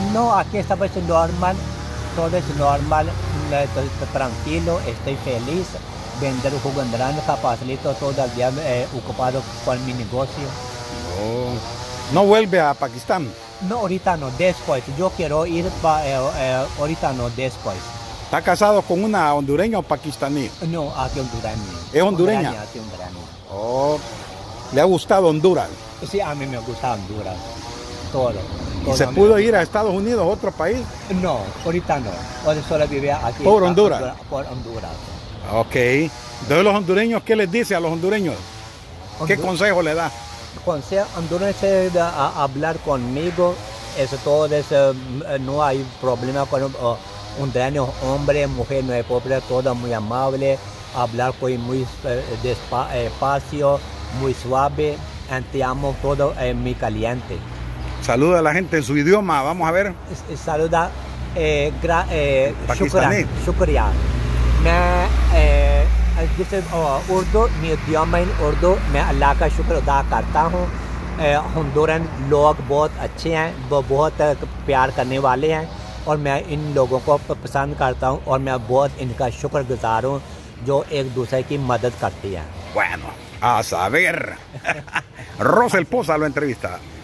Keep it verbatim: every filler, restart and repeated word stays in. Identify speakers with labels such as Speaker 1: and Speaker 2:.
Speaker 1: No, aquí estamos normal, todo es normal, estoy tranquilo, estoy feliz. Vender jugo en grano, capacito todo el día eh, ocupado con mi negocio.
Speaker 2: Oh. ¿No vuelve a Pakistán?
Speaker 1: No, ahorita no, después. Yo quiero ir para, eh, eh, ahorita no, después.
Speaker 2: ¿Está casado con una hondureña o pakistaní?
Speaker 1: No, aquí hondureña.
Speaker 2: ¿Es hondureña?
Speaker 1: Hondureña, sí, hondureña.
Speaker 2: Oh. ¿Le ha gustado Honduras?
Speaker 1: Sí, a mí me gusta Honduras, todo.
Speaker 2: ¿Y se pudo ir a Estados Unidos, otro país?
Speaker 1: No, ahorita no. Ahora solo vivía aquí.
Speaker 2: ¿Por Honduras?
Speaker 1: Honduras? Por Honduras.
Speaker 2: Ok. Entonces los hondureños, ¿qué les dice a los hondureños? ¿Qué
Speaker 1: Hondur
Speaker 2: consejo le da?
Speaker 1: Consejo hondureño a hablar conmigo, eso todo eso, no hay problema con uh, hondureño, hombre, mujer, no hay problema, todo muy amable, hablar con muy eh, despacio, muy suave, te amo todo eh, muy caliente.
Speaker 2: Saluda a la gente en su idioma, vamos a ver.
Speaker 1: Saluda, eh, gra, eh,
Speaker 2: Pakistaní.
Speaker 1: शुक्रिया मैं जिसे उर्दू मीडियम में उर्दू मैं अल्लाह का शुक्र अदा करता हूँ। हुंदुरन लोग बहुत अच्छे हैं, वो बहुत प्यार करने वाले हैं और मैं इन लोगों को पसंद करता हूँ और मैं बहुत इनका शुक्रगुजार हूँ जो एक दूसरे की मदद करती हैं।
Speaker 2: Bueno, a saber. Rosel Poza lo entrevista.